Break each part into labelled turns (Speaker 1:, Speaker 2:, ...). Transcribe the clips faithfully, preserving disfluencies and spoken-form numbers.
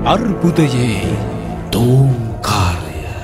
Speaker 1: අර්බුදයේ තෝංකාරය.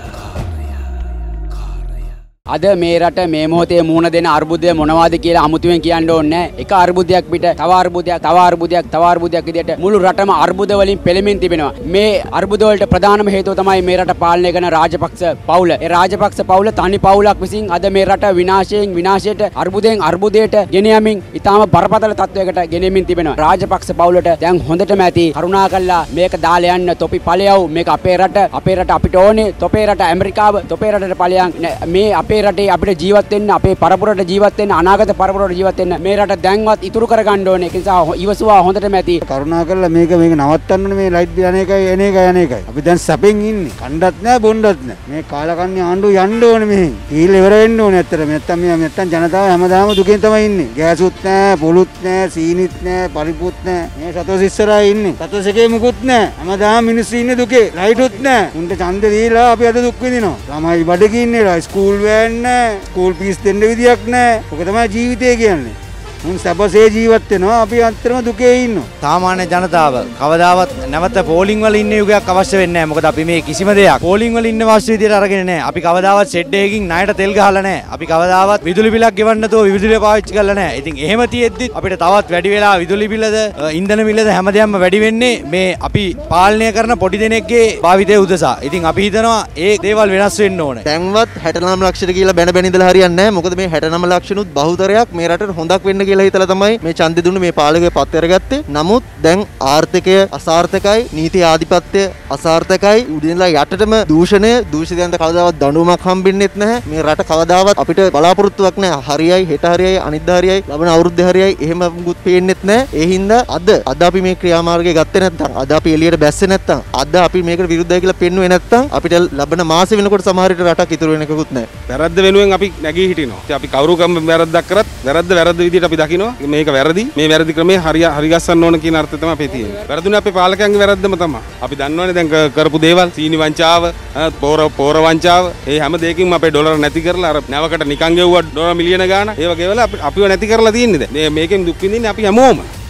Speaker 2: අද මේ රට මේ මොහොතේ මුහුණ දෙන අර්බුදය මොනවද කියලා අමුතුවෙන් කියන්න ඕනේ නැහැ. එක අර්බුදයක් පිට තව අර්බුදයක් තව අර්බුදයක් තව අර්බුදයක් විදිහට මුළු රටම අර්බුද වලින් පෙළෙමින් තිබෙනවා. මේ අර්බුද වලට ප්‍රධානම හේතුව තමයි මේ රට පාලනය කරන රාජපක්ෂ පවුල. ඒ රාජපක්ෂ පවුල තනි පවුලක් විසින් අද මේ රට විනාශයෙන් විනාශයට අර්බුදයෙන් අර්බුදයට ගෙන යමින් ඊටාම බරපතල තත්වයකට ගෙනෙමින් තිබෙනවා. රාජපක්ෂ පවුලට දැන් හොඳටම ඇති කරුණාකරලා මේක දාලා යන්න තොපි ඵලයව මේක අපේ රට අපේ රට අපිට ඕනේ තොපේ රට ඇමරිකාව තොපේ රටට ඵලයන් මේ අපේ රටේ අපිට ජීවත් වෙන්න අපේ පරපුරට ජීවත් වෙන්න අනාගත පරපුරට ජීවත් වෙන්න මේ රට දැන්වත් ඉතුරු කරගන්න ඕනේ. ඒ නිසා ඉවසුවා හොඳටම ඇති.
Speaker 3: කරුණාකරලා මේක මේක නවත්තන්න ඕනේ. මේ ලයිට් යන එකයි එන එකයි යන එකයි. අපි දැන් සැපෙන් ඉන්නේ. කණ්ඩත් නැහැ බොණ්ඩත් නැහැ. මේ කාලකන්ණි ආණ්ඩුව යන්න ඕනේ මෙහෙන්. ඊළ ඉවර වෙන්න ඕනේ ඇත්තට. නැත්තම් මේ නැත්තම් ජනතාව හැමදාම දුකෙන් තමයි ඉන්නේ. ගෑසුත් නැහැ, පොලුත් නැහැ, සීනිත් නැහැ, පරිප්පුත් නැහැ. මේ සතෝස් ඉස්සරහා ඉන්නේ. සතෝස් එකේ මුකුත් නැහැ. හැමදාම මිනිස්සු ඉන්නේ දුකේ. ලයිටුත් නැහැ. උන්ට ඡන්ද දීලා අපි අද දුක් විඳිනවා. ළමයි බඩගින්නේ ඉන්නේලා ස්කූල් වෑන් නැහැ. ස්කූල් ෆීස් දෙන්න විදියක් නැහැ. ඔක තමයි ජීවිතය කියන්නේ. මුන් සැපසේ ජීවත් වෙනවා අපි අත්‍තරම දුකේ ඉන්නවා.
Speaker 4: සාමාන්‍ය ජනතාව කවදාවත් නැවත පෝලිං වල ඉන්න යුගයක් අවශ්‍ය වෙන්නේ නැහැ. මොකද අපි මේ කිසිම දෙයක් පෝලිං වල ඉන්න අවශ්‍ය විදියට අරගෙන නැහැ. අපි කවදාවත් ෂෙඩ් එකකින් ණයට තෙල් ගහලා නැහැ. අපි කවදාවත් විදුලි බිලක් ගෙවන්න නැතුව විදුලිය පාවිච්චි කරලා නැහැ. ඉතින් එහෙම තියෙද්දි අපිට තවත් වැඩි වෙලා විදුලි බිලද ඉන්ධන බිලද හැමදේම වැඩි වෙන්නේ මේ අපි පාලනය කරන පොඩි දෙනෙක්ගේ භාවිතය උදෙසා. ඉතින් අපි හිතනවා ඒ දේවල් වෙනස් වෙන්න ඕනේ.
Speaker 5: දැන්වත් හැටනම ලක්ෂයට කියලා බැන බැන ඉඳලා හරියන්නේ නැහැ. මොකද මේ හැටනම ලක්ෂණුත් බහුතරයක් මේ රටට හොඳක් වෙන්න කියලා හිතලා තමයි මේ ඡන්දෙ දුන්නේ මේ පාලකගේ පත් කරගත්තේ. නමුත් දැන් ආර්ථිකය අසාර්ථකයි, නීති ආධිපත්‍ය අසාර්ථකයි. උඩින්ලා යටටම දූෂණය, දූෂිතයන්ට කවදාවත් දඬුවමක් හම්බෙන්නෙත් නැහැ. මේ රට කවදාවත් අපිට බලාපොරොත්තුවක් නැහැ. හරියයි, හෙට හරියයි, අනිද්දා හරියයි, ලබන අවුරුද්දේ හරියයි එහෙම මුකුත් පේන්නෙත් නැහැ. ඒ හින්දා අද අද අපි මේ ක්‍රියාමාර්ගය ගත්තේ නැත්නම්, අද අපි එළියට බැස්සේ නැත්නම්, අද අපි මේකට විරුද්ධයි කියලා පෙන්නුවේ නැත්නම් අපිට ලබන මාසෙ වෙනකොට සමහර විට රටක් ඉතුරු වෙන එකකුත් නැහැ.
Speaker 6: වැරද්ද වෙනුවෙන් අපි නැගී හිටිනවා. අපි කවුරු කම් වැරද්දක් කරත් වැරද්ද වැරද්ද විදිහට අපි දකිනවා. මේක වැරදි. මේ වැරදි ක්‍රමේ හරිය හරි ගස්සන්න ඕන කියන අර්ථය තමයි අපේ තියෙන්නේ. වැරදුනේ අපේ පාලකයන්ගේ වැරද්දම තමයි. අපි දන්නවනේ දැන් කරපු දේවල් සීනි වංචාව, පෝර පෝර වංචාව, ඒ හැම දෙයකින්ම අපේ ඩොලර් නැති කරලා අර නැවකට නිකන් ගෙව්වා ඩොලර් මිලියන ගාණක්. ඒව ගෙවලා අපිව නැති කරලා තියෙන්නේ දැන්. මේකෙන් දුක් විඳින්නේ අපි හැමෝම.